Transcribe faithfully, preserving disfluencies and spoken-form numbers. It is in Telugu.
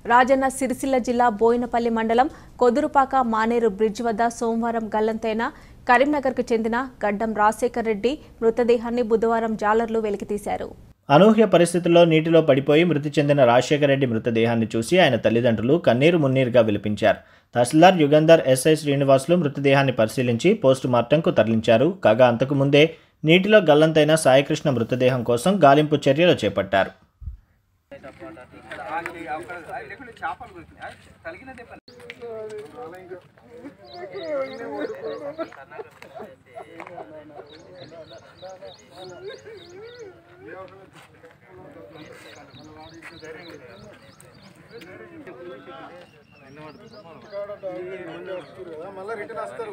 రాజన్న సిరిసిల్ల జిల్లా బోయినపల్లి మండలం కొదురుపాక మానేరు బ్రిడ్జ్ వద్ద సోమవారం గల్లంతైన కరీంనగర్కు చెందిన గడ్డం రాజశేఖర్ రెడ్డి మృతదేహాన్ని బుధవారం జాలర్లు వెలికితీశారు. అనూహ్య పరిస్థితుల్లో నీటిలో పడిపోయి మృతి చెందిన రాజశేఖర్ రెడ్డి మృతదేహాన్ని చూసి ఆయన తల్లిదండ్రులు కన్నీరు మున్నీరుగా విలపించారు. తహసీల్దార్ యుగంధర్ ఎస్ఐ శ్రీనివాసులు మృతదేహాన్ని పరిశీలించి పోస్టు మార్టంకు తరలించారు. కాగా అంతకు ముందే నీటిలో గల్లంతైన సాయికృష్ణ మృతదేహం కోసం గాలింపు చర్యలు చేపట్టారు. మళ్ళీ రిటర్న్ వస్తారు.